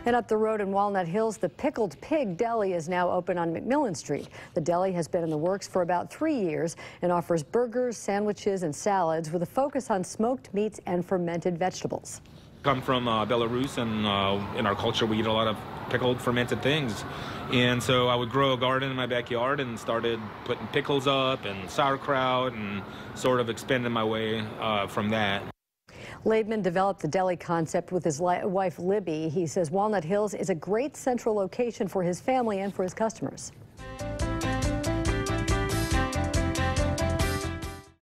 And up the road in Walnut Hills, the Pickled Pig Deli is now open on McMillan Street. The deli has been in the works for about 3 years and offers burgers, sandwiches, and salads with a focus on smoked meats and fermented vegetables. Come from Belarus, and in our culture we eat a lot of pickled fermented things, and so I would grow a garden in my backyard and started putting pickles up and sauerkraut and sort of expanded my way from that. Laidman developed the deli concept with his wife Libby. He says Walnut Hills is a great central location for his family and for his customers.